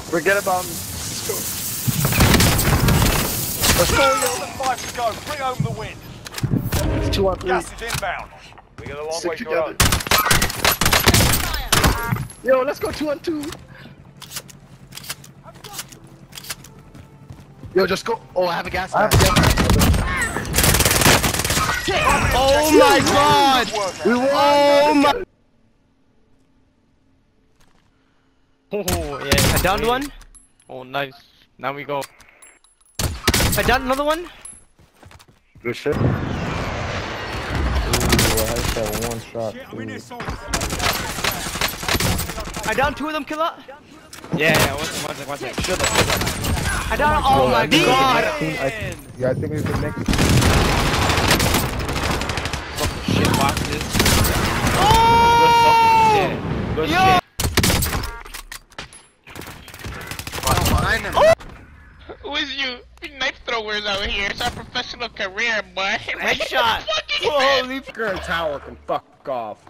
Forget about me. Let's go, yo. 5 to go. Bring home the win. It's 2 on 3. Gas is inbound. We got a long Stick way to together. go. Yo, let's go 2 on 2. Yo, just go. Oh, I have a gas mask. Oh my god! We won. Oh my. Oh yeah, I downed one. Oh nice. Now we go. I downed another one. Good shit. Ooh, I had that one shot. I downed two of them, killer. Yeah, one second. Shut up. I downed. Bro, Oh my god! Yeah, I think we can make it. Fucking shit boxes. Oh! Good fucking shit. Good shit. Who is you? We knife throwers out here. It's our professional career, boy. Headshot. Holy Girl tower can fuck off.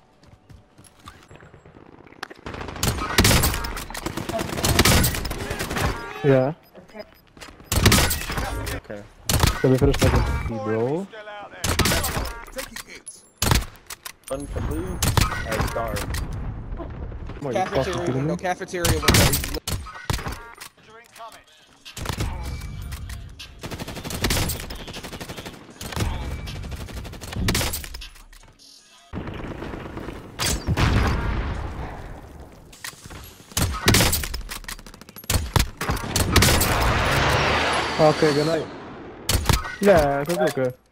Yeah. Okay. Can we finish making speed, bro? Still out there. Unbelievable. I start. Come on, you fucking kidding me? Cafeteria window. You're incoming. Okay, good night. Yeah, it was okay.